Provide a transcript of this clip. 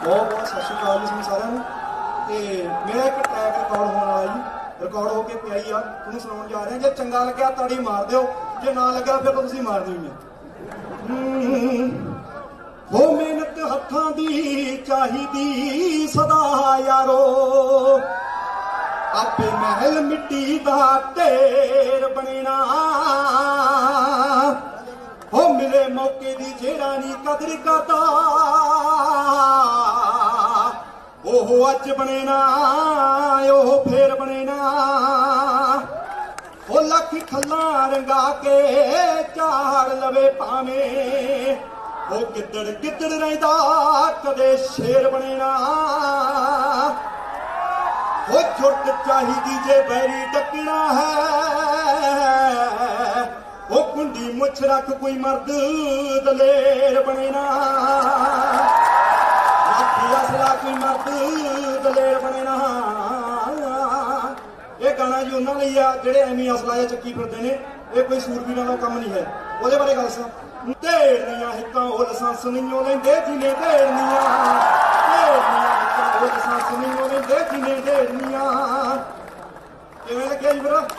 बहुत बहुत सत श्री अकाल जी सारिਆਂ ਨੂੰ। ਤੇ मेरा एक ट्रैक रिकॉर्ड होने वाला जी, रिकॉर्ड हो के पिया ही आ, तुहानूं सुणाउण जा रहे। जे चंगा लग्या ताड़ी मार दिओ, जे ना लग्या फिर तो तुसीं मार दिओ। हो मेहनत हत्थां दी चाहीदी सदा यारो, आपे महल मिट्टी दा ढेर बनेना। हो मिले मौके दी जेड़ा नी कदर करदा, ओह अज बने ना ओह फिर बने ना। ओ लख खल्ला रंगा के झाड़ लवे भावे, ओ गिद्दड़ गिद्दड़ रहिंदा कदे शेर बने ना। ओ छुट चाहिदी जे बैरी टकना है, ओ कुंडी मुछ रख कोई मर्द दलेर बने ना। असला कोई मर्द दलेर बने ना। ये गाना जी उन्होंने ही आ जेड़े एवं असला या चक्की फिरते हैं, ये कोई सूरबीरां दा काम नहीं है। वो बारे गल सुन, ढेरनियां हिक्कां ओ लसंस नहीं लेंदे जिन्हें ढेरनियां, ढेरनियां हिक्कां ओ लसंस नहीं लेंदे जिन्हें ढेरनियां। किवें लग्गिया जी फिर?